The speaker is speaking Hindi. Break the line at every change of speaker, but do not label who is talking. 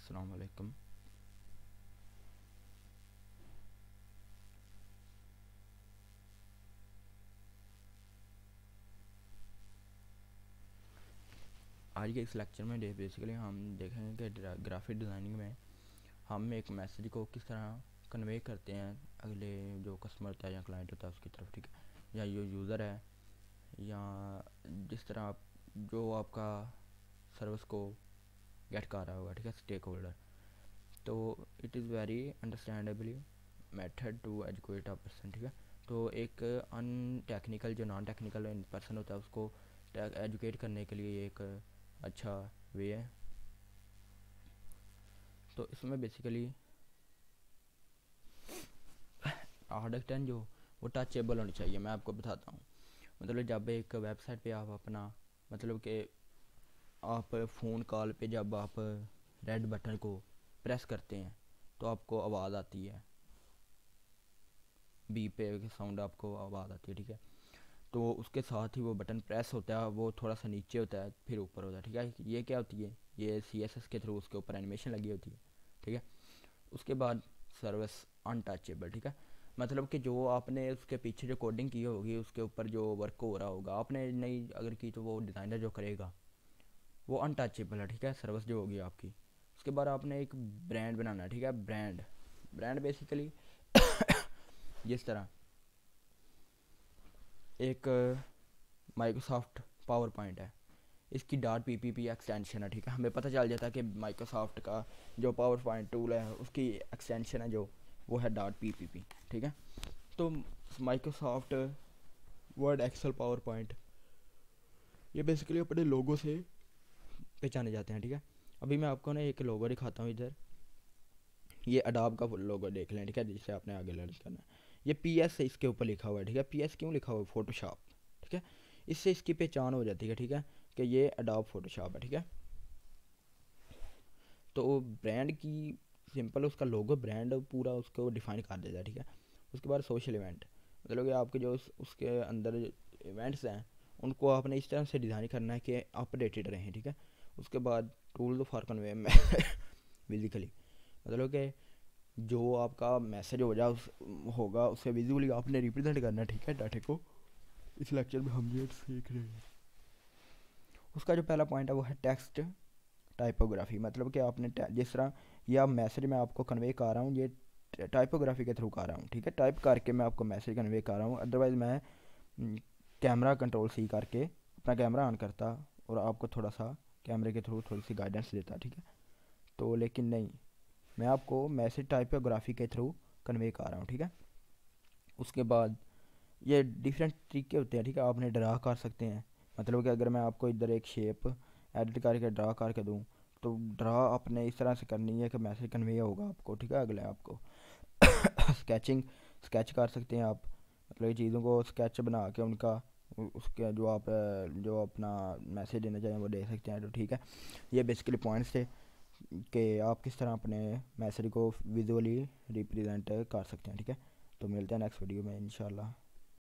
अस्सलाम वालेकुम। आज के इस लेक्चर में बेसिकली हम देखेंगे कि ग्राफिक डिज़ाइनिंग में हम एक मैसेज को किस तरह कन्वे करते हैं अगले जो कस्टमर होता है या क्लाइंट होता है उसकी तरफ, ठीक है, या जो यूज़र है, या जिस तरह आप जो आपका सर्विस को गेट कर रहा होगा, ठीक है, स्टेक होल्डर। तो it is very understandably method to educate a person, ठीक है। तो एक अन टेक्निकल जो नॉन टेक्निकल पर्सन होता है उसको एजुकेट करने के लिए एक अच्छा वे है। तो इसमें बेसिकली आर्डक्टन जो वो टचेबल होनी चाहिए। मैं आपको बताता हूँ, मतलब जब एक वेबसाइट पे आप अपना, मतलब कि आप फ़ोन कॉल पे जब आप रेड बटन को प्रेस करते हैं तो आपको आवाज़ आती है, बी पे साउंड आपको आवाज़ आती है, ठीक है। तो उसके साथ ही वो बटन प्रेस होता है, वो थोड़ा सा नीचे होता है फिर ऊपर होता है, ठीक है। ये क्या होती है, ये CSS के थ्रू उसके ऊपर एनिमेशन लगी होती है, ठीक है। उसके बाद सर्विस अनटचेबल, ठीक है, मतलब कि जो आपने उसके पीछे जो कोडिंग की होगी उसके ऊपर जो वर्क हो रहा होगा, आपने नहीं अगर की तो वो डिज़ाइनर जो करेगा वो अनटचेबल है, ठीक है, सर्विस जो होगी आपकी। उसके बाद आपने एक ब्रांड बनाना है, ठीक है। ब्रांड ब्रांड बेसिकली जिस तरह एक माइक्रोसॉफ्ट पावर पॉइंट है, इसकी डॉट PPP एक्सटेंशन है, ठीक है। हमें पता चल जाता है कि माइक्रोसॉफ्ट का जो पावर पॉइंट टूल है उसकी एक्सटेंशन है जो वो है .PPP, ठीक है। तो Microsoft Word, Excel, PowerPoint ये बेसिकली अपने लोगों से पहचाने जाते हैं, ठीक है। अभी मैं आपको ना एक लोगो दिखाता हूँ इधर, ये अडोब का लोगो देख लें, ठीक है, जिससे आपने आगे लर्न करना है। ये PS से इसके ऊपर लिखा हुआ है, ठीक है। PS क्यों लिखा हुआ है, फोटोशॉप, ठीक है। इससे इसकी पहचान हो जाती है, ठीक है, कि ये अडोब फोटोशॉप है, ठीक है। तो ब्रांड की सिंपल उसका लोगो ब्रांड पूरा उसको डिफाइन कर देता है, ठीक है। उसके बाद सोशल इवेंट, मतलब कि आपके जो उसके अंदर इवेंट्स हैं उनको आपने इस तरह से डिज़ाइन करना है कि अपडेटेड रहें, ठीक है। उसके बाद टूल फॉर कन्वे विजिकली, मतलब कि जो आपका मैसेज होगा उसे विजुअली आपने रिप्रेजेंट करना है, ठीक है, डाटे को। इस लेक्चर में हम ये सीख रहे हैं। उसका जो पहला पॉइंट है वो है टेक्स्ट टाइपोग्राफी, मतलब कि आपने जिस तरह यह मैसेज मैं आपको कन्वे कर रहा हूँ ये टाइपोग्राफी के थ्रू कर रहा हूँ, ठीक है। टाइप करके मैं आपको मैसेज कन्वे कर रहा हूँ। अदरवाइज़ मैं कैमरा कंट्रोल C करके अपना कैमरा ऑन करता और आपको थोड़ा सा कैमरे के थ्रू थोड़ी सी गाइडेंस देता, ठीक है। तो लेकिन नहीं, मैं आपको मैसेज टाइपोग्राफी के थ्रू कन्वे कर रहा हूँ, ठीक है। उसके बाद ये डिफरेंट तरीके होते हैं, ठीक है। आपने ड्रा कर सकते हैं, मतलब कि अगर मैं आपको इधर एक शेप एडिट करके ड्रा करके दूँ तो ड्रा आपने इस तरह से करनी है कि मैसेज कन्वे होगा आपको, ठीक है। अगले आपको स्केचिंग स्केच कर सकते हैं आप, मतलब ये चीज़ों को स्केच बना के उनका उसके जो आप जो अपना मैसेज देना चाहें वो दे सकते हैं, तो ठीक है। ये बेसिकली पॉइंट्स थे कि आप किस तरह अपने मैसेज को विजुअली रिप्रेजेंट कर सकते हैं, ठीक है। तो मिलते हैं नेक्स्ट वीडियो में इंशाल्लाह।